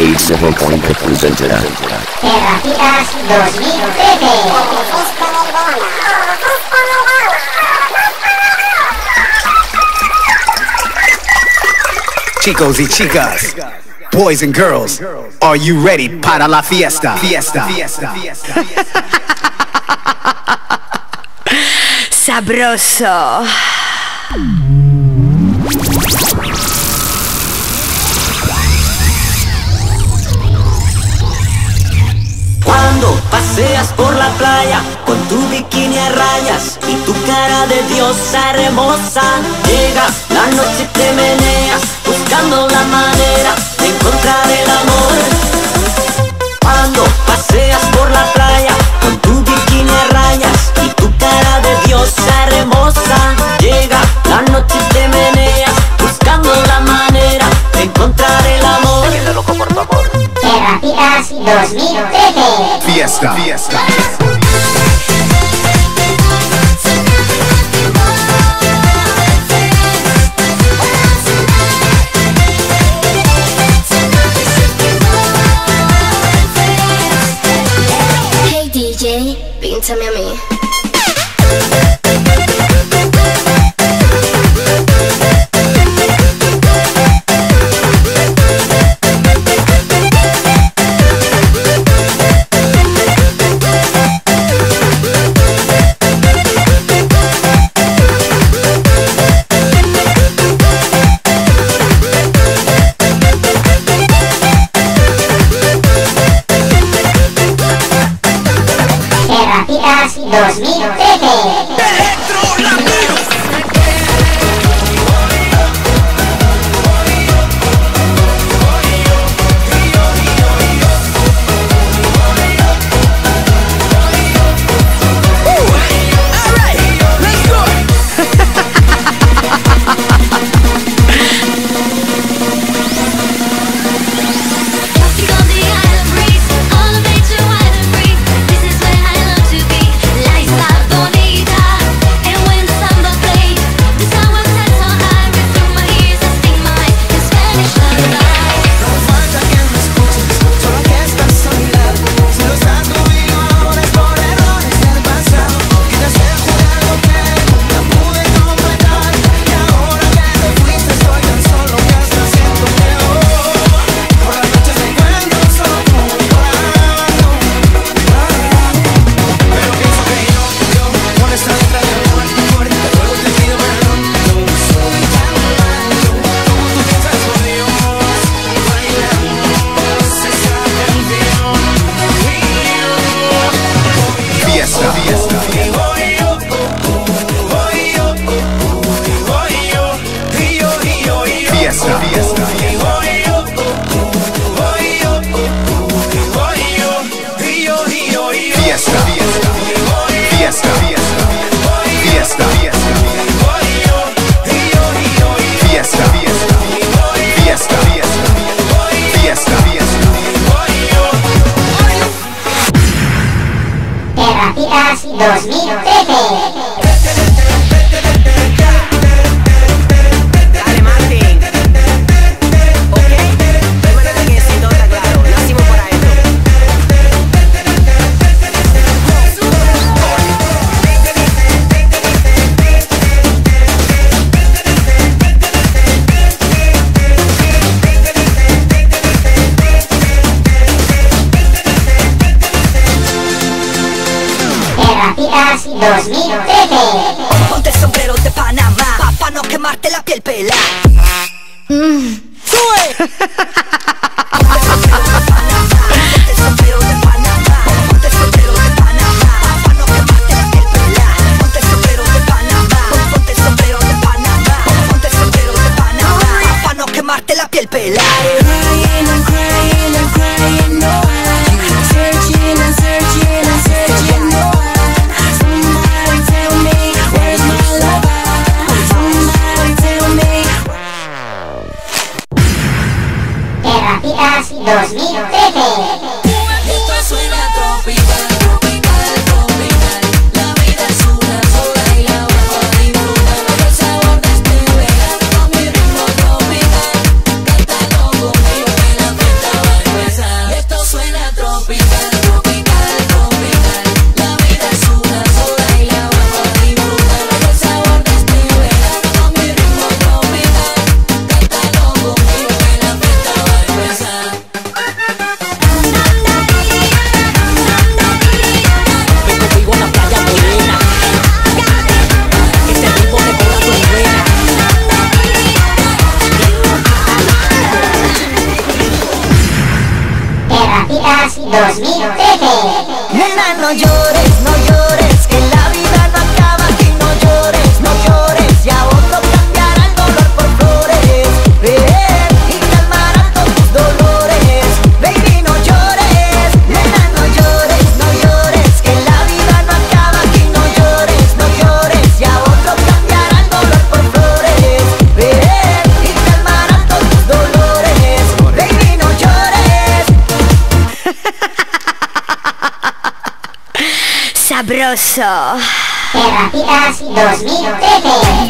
Arcade 7.0 presenterá Terrapitas 2013. Chicos y chicas, boys and girls, are you ready para la fiesta? Fiesta. Sabroso. Cuando paseas por la playa con tu bikini a rayas y tu cara de diosa hermosa, llegas la noche y te meneas buscando la manera de encontrar el amor. Cuando paseas por la playa con tu bikini a rayas y tu cara de diosa hermosa, llega la noche y te meneas buscando la manera de encontrar el amor. Entiende loco, por favor. Terrapitas 2013. Fiesta. Hey DJ, píntame a mí. Terrapitas 2013. Terrapitas 2013. Dale, Martín. Ok, permanece en eso y todo está claro. Nacimos para esto. Terrapitas 2013. Ponte el sombrero de Panamá pa' no quemarte la piel pela. ¡Sube! Ponte el sombrero de Panamá, ponte el sombrero de Panamá, ponte el sombrero de Panamá pa' no quemarte la piel pela. Ponte el sombrero de Panamá, ponte el sombrero de Panamá, ponte el sombrero de Panamá pa' no quemarte la piel pela. I'm crying, no. I'm searching, no. Somebody tell me, where's my lover? Somebody tell me. Terrapitas 2013. Esto suena tropical, tropical, tropical. La vida es una sola y la vamos a disfrutar. El sabor de este verano con mi ritmo tropical. Cántalo conmigo. sabroso. Terrapitas 2013.